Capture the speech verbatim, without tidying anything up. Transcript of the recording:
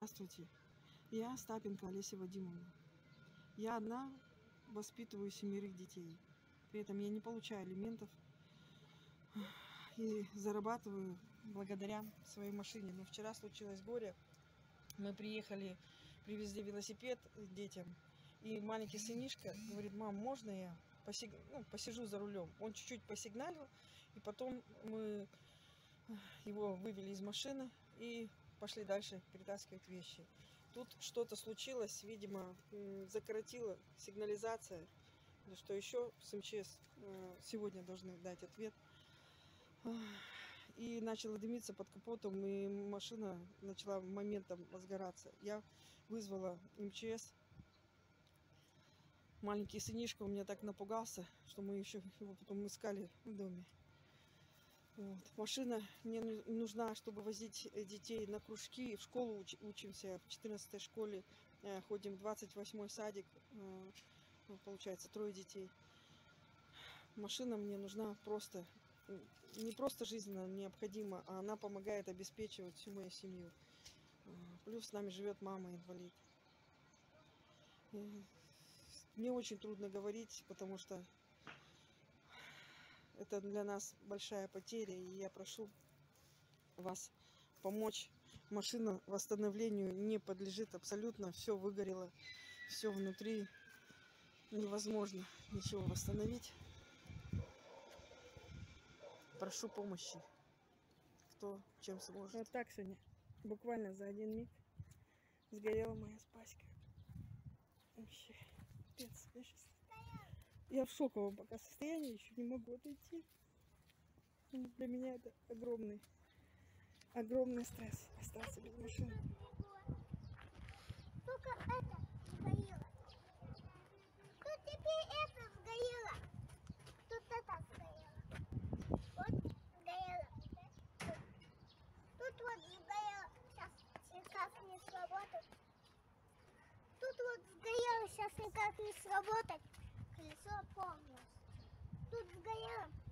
Здравствуйте, я Остапенко Олеся Вадимовна. Я одна воспитываю семерых детей. При этом я не получаю алиментов и зарабатываю благодаря своей машине. Но вчера случилось горе. Мы приехали, привезли велосипед детям. И маленький сынишка говорит: мам, можно я посиг... ну, посижу за рулем? Он чуть-чуть посигналил, и потом мы его вывели из машины и пошли дальше перетаскивать вещи. Тут что-то случилось, видимо, закоротила сигнализация, что еще с МЧС сегодня должны дать ответ. И начало дымиться под капотом, и машина начала моментом возгораться. Я вызвала МЧС. Маленький сынишка у меня так напугался, что мы еще его потом искали в доме. Вот. Машина мне нужна, чтобы возить детей на кружки. В школу уч учимся, в четырнадцатой школе э, ходим, в двадцать восьмой садик, э, получается, трое детей. Машина мне нужна просто, не просто жизненно необходима, а она помогает обеспечивать всю мою семью. Плюс с нами живет мама-инвалид. Мне очень трудно говорить, потому что это для нас большая потеря, и я прошу вас помочь. Машина восстановлению не подлежит абсолютно, все выгорело, все внутри, невозможно ничего восстановить. Прошу помощи, кто чем сможет. Вот так сегодня, буквально за один миг, сгорела моя спаська. Вообще, пипец, я сейчас... Я в шоковом пока состоянии, еще не могу отойти. Для меня это огромный, огромный стресс остаться без машины. Только это сгорело. Тут теперь это сгорело. Тут это сгорело. Вот сгорело. Тут, тут вот сгорело. Сейчас никак не сработает. Тут вот сгорело, сейчас никак не сработает. Колесо полностью. Тут сгорело.